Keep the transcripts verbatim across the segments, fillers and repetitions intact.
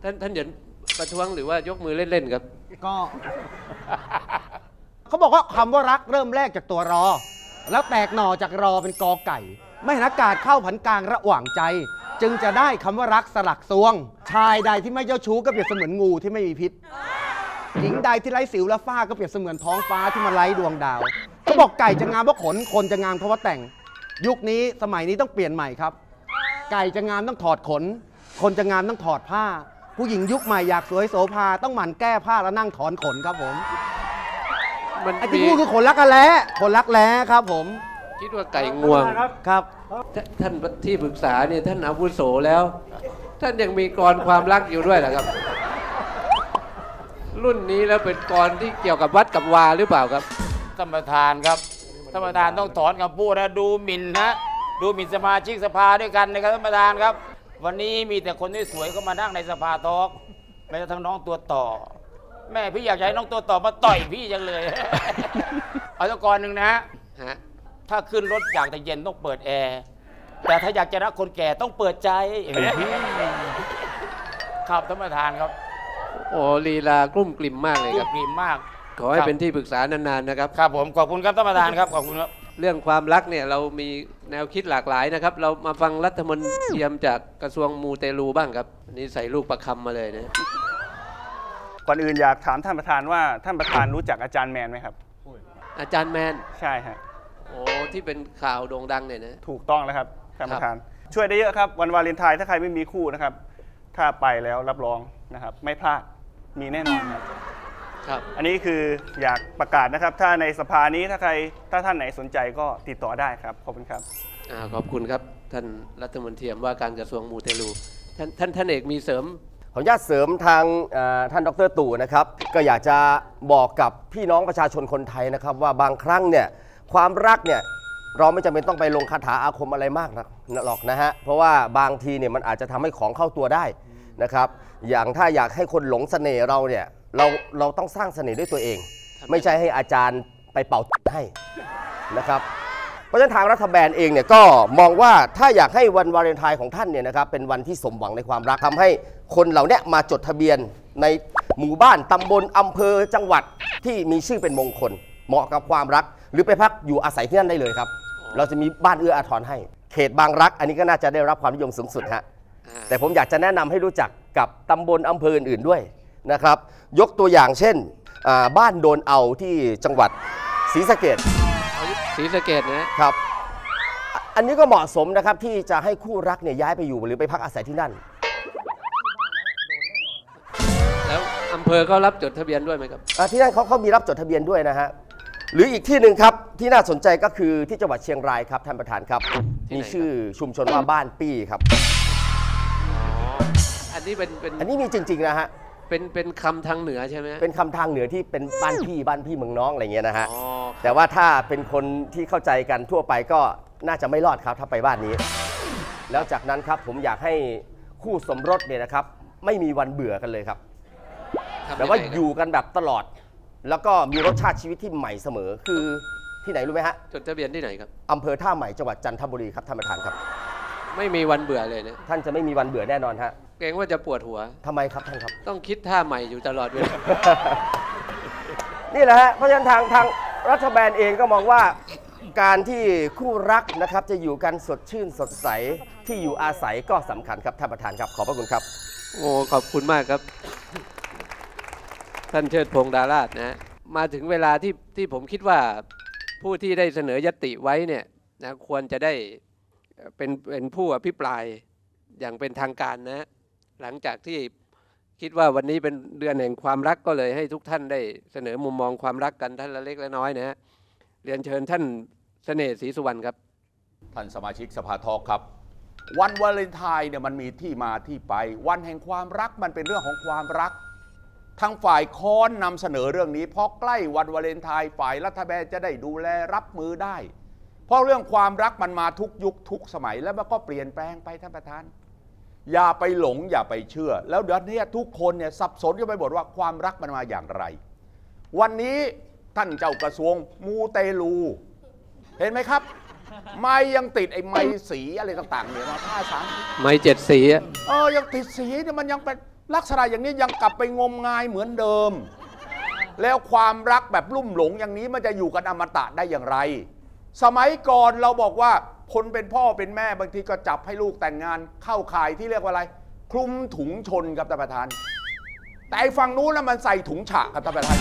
ท่านท่านอย่าประท้วงหรือว่ายกมือเล่นๆครับก็เขาบอกว่าคำว่ารักเริ่มแรกจากตัวรอแล้วแตกหน่อจากรอเป็นกอไก่ไม่หันอากาศเข้าผันกลางระหว่างใจจึงจะได้คำว่ารักสลักซวงชายใดที่ไม่เจ้าชู้ก็เปรียบเสมือนงูที่ไม่มีพิษหญิงใดที่ไร้สิวและฝ้าก็เปรียบเสมือนท้องฟ้าที่มาไร้ดวงดาวเขาบอกไก่จะงามเพราะขนคนจะงามเพราะว่าแต่งยุคนี้สมัยนี้ต้องเปลี่ยนใหม่ครับไก่จะงามต้องถอดขนคนจะงามต้องถอดผ้าผู้หญิงยุคใหม่อยากสวยโสภาต้องหมั่นแก้ผ้าแล้วนั่งถอนขนครับผมไอ้ที่พูดคือขนรักกันแล้ขนรักแล้ครับผมคิดว่าไก่งวงครับท่านที่ปรึกษาเนี่ยท่านอาวุโสแล้วท่านยังมีกรความรักอยู่ด้วยเหรอครับรุ่นนี้แล้วเป็นกรที่เกี่ยวกับวัดกับวาหรือเปล่าครับท่านประธานครับท่านประธานต้องถอนคำพูดนะดูหมิ่นนะดูหมิ่นสมาชิกสภาด้วยกันนะครับท่านประธานครับวันนี้มีแต่คนที่สวยก็มานั่งในสภาทอล์กแม้กระทั่งน้องตัวต่อแม่พี่อยากให้น้องตัวต่อมาต่อยพี่จังเลยเอาตะกอนหนึ่งนะฮะถ้าขึ้นรถอยากจะเย็นต้องเปิดแอร์แต่ถ้าอยากจะรักคนแก่ต้องเปิดใจครับท่านประธานครับโอ้ลีลากลุ้มกลิ่มมากเลยครับกลิ่มมากขอให้เป็นที่ปรึกษานานๆนะครับครับผมขอบคุณครับท่านประธานครับขอบคุณครับเรื่องความรักเนี่ยเรามีแนวคิดหลากหลายนะครับเรามาฟังรัฐมนตรีจากกระทรวงมูเตลูบ้างครับอันนี้ใส่ลูกประคำมาเลยนะก่อนอื่นอยากถามท่านประธานว่าท่านประธานรู้จักอาจารย์แมนไหมครับอาจารย์แมนใช่ฮะโอ้ที่เป็นข่าวโด่งดังเนี่ยนะถูกต้องแล้วครับท่านประธานช่วยได้เยอะครับวันวาเลนไทน์ถ้าใครไม่มีคู่นะครับถ้าไปแล้วรับรองนะครับไม่พลาดมีแน่นอนครับครับอันนี้คืออยากประกาศนะครับถ้าในสภานี้ถ้าใครถ้าท่านไหนสนใจก็ติดต่อได้ครับขอบคุณครับอ่าขอบคุณครับท่านรัฐมนตรีว่าการกระทรวงมูเตลูท่านท่านท่านเอกมีเสริมขออนุญาตเสริมทางท่านดร.ตู่นะครับก็อยากจะบอกกับพี่น้องประชาชนคนไทยนะครับว่าบางครั้งเนี่ยความรักเนี่ยเราไม่จำเป็นต้องไปลงคาถาอาคมอะไรมากหรอกนะฮะเพราะว่าบางทีเนี่ยมันอาจจะทำให้ของเข้าตัวได้นะครับอย่างถ้าอยากให้คนหลงเสน่ห์เราเนี่ยเราเราต้องสร้างเสน่ห์ด้วยตัวเองไม่ใช่ให้อาจารย์ไปเป่าให้นะครับเพราะฉะนั้นทางรัฐบาลเองเนี่ยก็มองว่าถ้าอยากให้วันวาเลนไทน์ของท่านเนี่ยนะครับเป็นวันที่สมหวังในความรักทำให้คนเหล่านี้มาจดทะเบียนในหมู่บ้านตำบลอำเภอจังหวัดที่มีชื่อเป็นมงคลเหมาะกับความรักหรือไปพักอยู่อาศัยที่นั่นได้เลยครับเราจะมีบ้านเอื้ออาทรให้เขตบางรักอันนี้ก็น่าจะได้รับความนิยมสูงสุดฮะแต่ผมอยากจะแนะนำให้รู้จักกับตำบลอำเภออื่นๆด้วยนะครับยกตัวอย่างเช่นบ้านโดนเอาที่จังหวัดศรีสะเกษศรีสะเกษนะครับอันนี้ก็เหมาะสมนะครับที่จะให้คู่รักเนี่ยย้ายไปอยู่หรือไปพักอาศัยที่นั่นแล้วอำเภอเขารับจดทะเบียนด้วยไหมครับที่นั่นเขาเขามีรับจดทะเบียนด้วยนะฮะหรืออีกที่หนึ่งครับที่น่าสนใจก็คือที่จังหวัดเชียงรายครับท่านประธานครับมีชื่อชุมชนว่าบ้านปี้ครับอันนี้เป็นเป็นอันนี้มีจริงๆนะฮะเป็นเป็นคำทางเหนือใช่ไหมเป็นคำทางเหนือที่เป็นบ้านพี่บ้านพี่เมืองน้องอะไรเงี้ยนะฮะแต่ว่าถ้าเป็นคนที่เข้าใจกันทั่วไปก็น่าจะไม่รอดครับถ้าไปบ้านนี้แล้วจากนั้นครับผมอยากให้คู่สมรสเนี่ยนะครับไม่มีวันเบื่อกันเลยครับแต่ว่าอยู่กันแบบตลอดแล้วก็มีรสชาติชีวิตที่ใหม่เสมอคือที่ไหนรู้ไหมฮะจดทะเบียนที่ไหนครับอำเภอท่าใหม่จังหวัดจันทบุรีครับท่านประธานครับไม่มีวันเบื่อเลยนะท่านจะไม่มีวันเบื่อแน่นอนฮะเกรงว่าจะปวดหัวทำไมครับท่านครับต้องคิดท่าใหม่อยู่ตลอดเวลานี่แหละฮะเพราะฉะนั้นทางทางรัฐบาลเองก็มองว่าการที่คู่รักนะครับจะอยู่กันสดชื่นสดใสที่อยู่อาศัยก็สำคัญครับท่านประธานครับขอบพระคุณครับโอ้ขอบคุณมากครับท่านเชิดพงษ์ดาราชนะมาถึงเวลาที่ที่ผมคิดว่าผู้ที่ได้เสนอยติไว้เนี่ยนะควรจะได้เป็นเป็นผู้อภิปรายอย่างเป็นทางการนะหลังจากที่คิดว่าวันนี้เป็นเดือนแห่งความรักก็เลยให้ทุกท่านได้เสนอมุมมองความรักกันท่านละเล็กละน้อยนะฮะเรียนเชิญท่านเสน่ห์ศรีสุวรรณครับท่านสมาชิกสภาทอล์กครับวันวาเลนไทน์เนี่ยมันมีที่มาที่ไปวันแห่งความรักมันเป็นเรื่องของความรักทางฝ่ายค้อนนำเสนอเรื่องนี้พอใกล้วันวาเลนไทน์ฝ่ายรัฐบาลจะได้ดูแลรับมือได้เพราะเรื่องความรักมันมาทุกยุคทุกสมัยแล้วมันก็เปลี่ยนแปลงไปท่านประธานอย่าไปหลงอย่าไปเชื่อแล้วเดี๋ยวนี้ทุกคนเนี่ยสับสนกันไปหมดว่าความรักมันมาอย่างไรวันนี้ท่านเจ้ากระทรวงมูเตลูเห็นไหมครับไม้ยังติดไอ้ไม้สีอะไรต่างๆเนี่ยมาผ้าสามไม้เจ็ดสีเออยังติดสีเนี่ยมันยังเป็นลักษณะอย่างนี้ยังกลับไปงมงายเหมือนเดิม แล้วความรักแบบลุ่มหลงอย่างนี้มันจะอยู่กันอมตะได้อย่างไร สมัยก่อนเราบอกว่าคนเป็นพ่อเป็นแม่บางทีก็จับให้ลูกแต่งงานเข้าข่ายที่เรียกว่าอะไรคลุมถุงชนครับท่านประธานแต่ไอ้ฝั่งนู้นแล้วมันใส่ถุงฉะครับท่านประธาน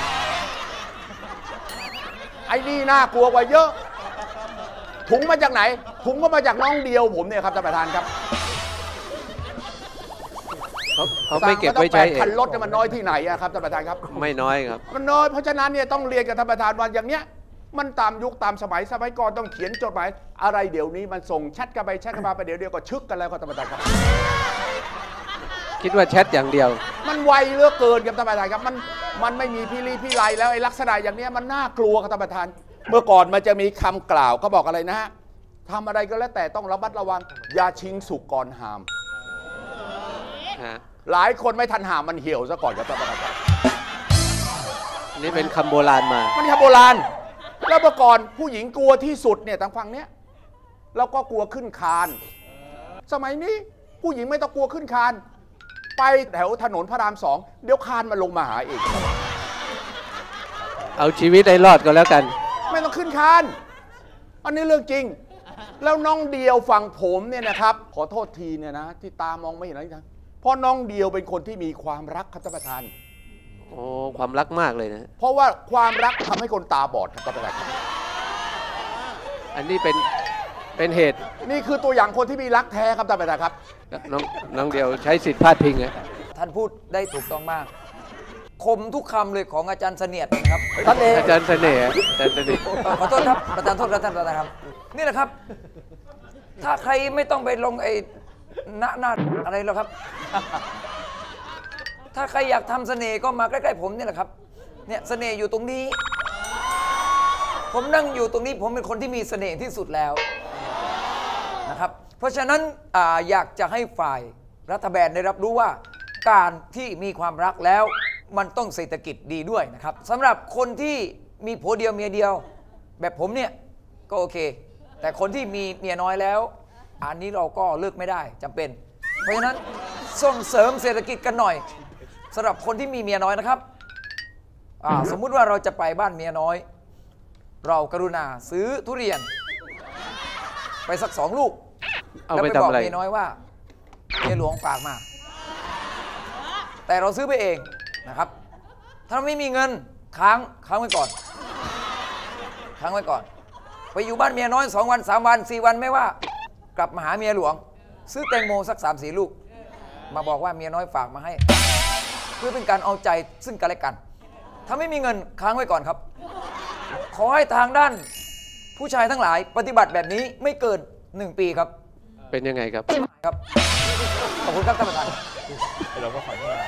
ไอ้นี่น่ากลัวกว่าเยอะถุงมาจากไหนถุงก็มาจากน้องเดียวผมเนี่ยครับท่านประธานครับเขาเขาไม่เก็บไว้ใช้เองคันรถเนี่ยมันน้อยที่ไหนอะครับท่านประธานครับไม่น้อยครับมันน้อยเพราะฉะนั้นเนี่ยต้องเรียนกับท่านประธานว่าอย่างเนี้ยมันตามยุคตามสมัยสมัยก่อนต้องเขียนจดหมายอะไรเดี๋ยวนี้มันส่งแชทกันไปแชทกันมาไปเดี๋ยวเดียวก็ชึกกันแล้วครับท่านประธานครับคิดว่าแชทอย่างเดียวมันไวเหลือเกินครับท่านประธานครับมันมันไม่มีพี่ลีพี่ไลแล้วไอ้ลักษณะอย่างนี้มันน่ากลัวครับท่านประธานเมื่อก่อนมันจะมีคำกล่าวเขาบอกอะไรนะฮะทำอะไรก็แล้วแต่ต้องระมัดระวังอย่าชิงสุกก่อนหามหลายคนไม่ทันหามมันเหี่ยวซะก่อนครับท่านประธานครับนี่เป็นคำโบราณมามันคำโบราณแล้วเมื่อก่อนผู้หญิงกลัวที่สุดเนี่ยทางฝั่งเนี้ยเราก็กลัวขึ้นคานสมัยนี้ผู้หญิงไม่ต้องกลัวขึ้นคานไปแถวถนนพระรามสองเดี๋ยวคานมาลงมาหาเองเอาชีวิตได้รอดก็แล้วกันไม่ต้องขึ้นคานอันนี้เรื่องจริงแล้วน้องเดียวฝั่งผมเนี่ยนะครับขอโทษทีเนี่ยนะที่ตามองไม่เห็นอะไรนะเพราะน้องเดียวเป็นคนที่มีความรักครับท่านประธานโอ้ความรักมากเลยนะเพราะว่าความรักทำให้คนตาบอดครับท่านประธานอันนี้เป็นเป็นเหตุนี่คือตัวอย่างคนที่มีรักแท้ครับท่านประธานครับน้องน้องเดียวใช้สิทธิพาดพิงไงท่านพูดได้ถูกต้องมากคมทุกคำเลยของอาจารย์เสนียดนะครับท่านเองอาจารย์เสน่ห์อาจารย์เสน่ห์ขอโทษครับประธานโทษครับท่านประธานครับนี่แหละครับถ้าใครไม่ต้องไปลงไอ้หน้าหน้าอะไรหรอกครับถ้าใครอยากทำเสน่ห์ก็มาใกล้ๆผมนี่แหละครับเนี่ยเสน่ห์อยู่ตรงนี้ผมนั่งอยู่ตรงนี้ผมเป็นคนที่มีเสน่ห์ที่สุดแล้วนะครับเพราะฉะนั้น อ, อยากจะให้ฝ่ายรัฐบาลได้รับรู้ว่าการที่มีความรักแล้วมันต้องเศรษฐกิจดีด้วยนะครับสำหรับคนที่มีผัวเดียวเมียเดียวแบบผมเนี่ยก็โอเคแต่คนที่มีเมียน้อยแล้วอันนี้เราก็เลิกไม่ได้จำเป็นเพราะฉะนั้นส่งเสริมเศรษฐกิจกันหน่อยสำหรับคนที่มีเมียน้อยนะครับสมมุติว่าเราจะไปบ้านเมียน้อยเรากรุณาซื้อทุเรียนไปสักสองลูกแล้วไปบอกเมียน้อยว่าเมียหลวงฝากมาแต่เราซื้อไปเองนะครับถ้าไม่มีเงินค้างค้างไว้ก่อนค้างไว้ก่อนไปอยู่บ้านเมียน้อยสองวันสามวันสี่วันไม่ว่ากลับมาหาเมียหลวงซื้อแตงโมสักสามสี่ลูกมาบอกว่าเมียน้อยฝากมาให้เพื่อเป็นการเอาใจซึ่งกันและกันถ้าไม่มีเงินค้างไว้ก่อนครับขอให้ทางด้านผู้ชายทั้งหลายปฏิบัติแบบนี้ไม่เกินหนึ่งปีครับเป็นยังไงครับครับขอบคุณครับท่านประธานเราก็ขอโทษ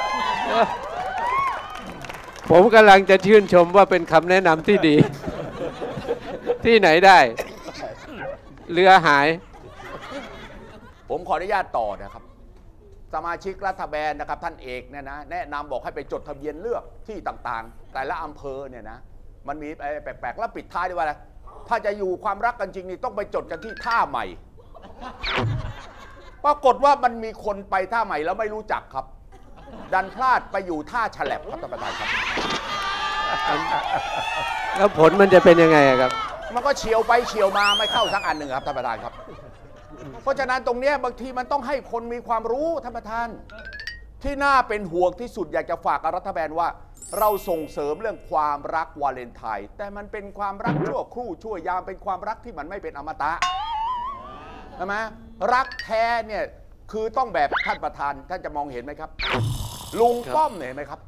ผมกำลังจะชื่นชมว่าเป็นคำแนะนำที่ดีที่ไหนได้เรือหายผมขออนุญาตต่อนะครับสมาชิกรัฐบาลนะครับท่านเอกเนี่ยนะแนะนำบอกให้ไปจดทะเบียนเลือกที่ต่างๆแต่ละอำเภอเนี่ยนะมันมีอะไรแปลกๆแล้วปิดท้ายด้วยว่าอะไรถ้าจะอยู่ความรักกันจริงนี่ต้องไปจดกันที่ท่าใหม่ปรากฏว่ามันมีคนไปท่าใหม่แล้วไม่รู้จักครับดันพลาดไปอยู่ท่าฉลับครับท่านประธานครับแล้วผลมันจะเป็นยังไงครับมันก็เฉียวไปเฉียวมาไม่เข้าสักอันหนึ่งครับท่านประธานครับเพราะฉะนั้นตรงนี้บางทีมันต้องให้คนมีความรู้ท่านประธานที่น่าเป็นห่วงที่สุดอยากจะฝากกับรัฐบาลว่าเราส่งเสริมเรื่องความรักวาเลนไทน์แต่มันเป็นความรักชั่วครู่ชั่วยามเป็นความรักที่มันไม่เป็นอมตะใช่ไหมรักแท้เนี่ยคือต้องแบบท่านประธานท่านจะมองเห็นไหมครับลุงป้อมเห็นไหมครับ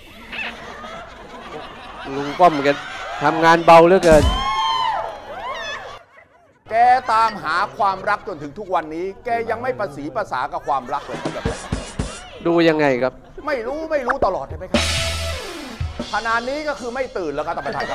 ลุงป้อมกันทำงานเบาเหลือเกินแกตามหาความรักจนถึงทุกวันนี้แกยังไม่ประสีภาษากับความรักเลยครับดูยังไงครับไม่รู้ไม่รู้ตลอดใช่ไหมครับขนาดนี้ก็คือไม่ตื่นแล้วครับท่านประธานครับ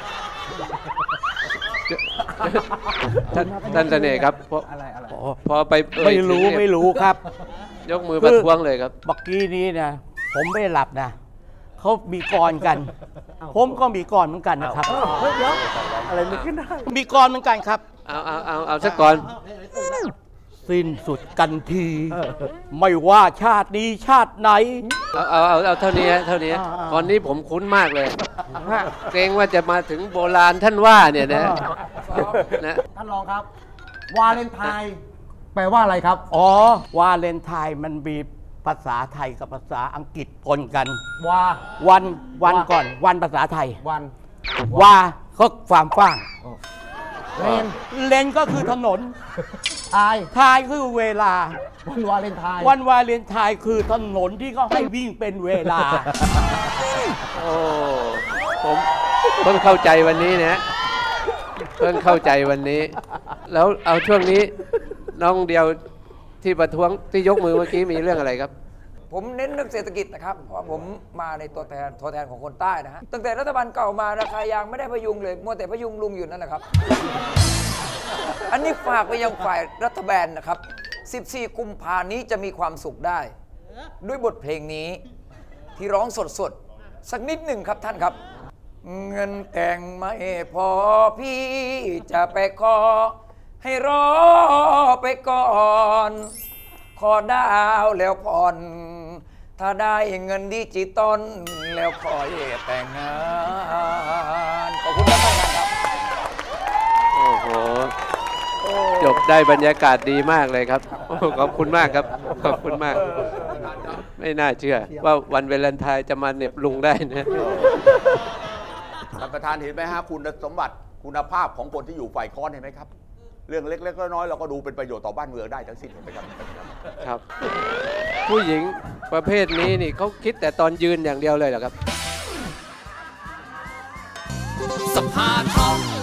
ท่านเสน่ห์ครับพอพอไปไม่รู้ไม่รู้ครับยกมือประท้วงเลยครับเมื่อกี้นี้นะผมไม่หลับนะเขามีกรกันผมก็มีกรเหมือนกันนะครับเดี๋ยวอะไรไม่ขึ้นได้มีกรเหมือนกันครับเอาเอาเอาเอาสักก่อนสิ้นสุดกันที ไม่ว่าชาตินี้ชาติไหนเอาเอาเอาเอาเท่านี้ฮะเท่านี้อ่าอ่าตอนนี้ผมคุ้นมากเลย เกรงว่าจะมาถึงโบราณท่านว่าเนี่ยนะนะท่านรองครับ วาเลนไทน์แปลว่าอะไรครับอ๋อ วาเลนไทน์มันมีภาษาไทยกับภาษาอังกฤษปนกันวาวันวันว่าก่อนวันภาษาไทยวันวาก็ความกว้างเลนเลนก็คือถนนทายทายคือเวลาวันวาเลนไทน์วันวาเลนไทน์คือถนนที่เขาให้วิ่งเป็นเวลาโอ้ผมเพิ่งเข้าใจวันนี้นะเพิ่งเข้าใจวันนี้ แล้วเอาช่วงนี้น้องเดียวที่ประท้วงที่ยกมือเมื่อกี้มีเรื่องอะไรครับผมเน้นเรื่องเศรษฐกิจนะครับ เพราะผมมาในตัวแทนตัวแทนของคนใต้นะฮะ ตั้งแต่รัฐบาลเก่ามาราคายางไม่ได้พยุงเลย มัวแต่พยุงลุงอยู่นั่นแหละครับ อันนี้ฝากไปยังฝ่ายรัฐบาลนะครับ สิบสี่ กุมภานี้จะมีความสุขได้ ด้วยบทเพลงนี้ที่ร้องสดๆ สักนิดหนึ่งครับท่านครับ เงินแต่งไม่พอพี่จะไปขอให้รอไปก่อน ขอดาวแล้วผ่อน ถ้าได้เงินดิจิตอลแล้วคอยแต่งงาน ขอบคุณท่านประธานครับโอ้โหจบได้บรรยากาศดีมากเลยครับโอ้ขอบคุณมากครับขอบคุณมาก ไม่น่าเชื่อ ว่าวันวาเลนไทน์จะมาเหน็บลุงได้นะท่านประธานเห็นไหมฮะคุณสมบัติคุณภาพของคนที่อยู่ฝ่ายค้อนเห็นไหมครับ เรื่องเล็กๆน้อยๆเราก็ดูเป็นประโยชน์ต่อบ้านเมืองได้ทั้งสิ้นเห็นไหมครับครับ ผู้หญิงประเภทนี้นี่เขาคิดแต่ตอนยืนอย่างเดียวเลยเหรอครับสภาทอง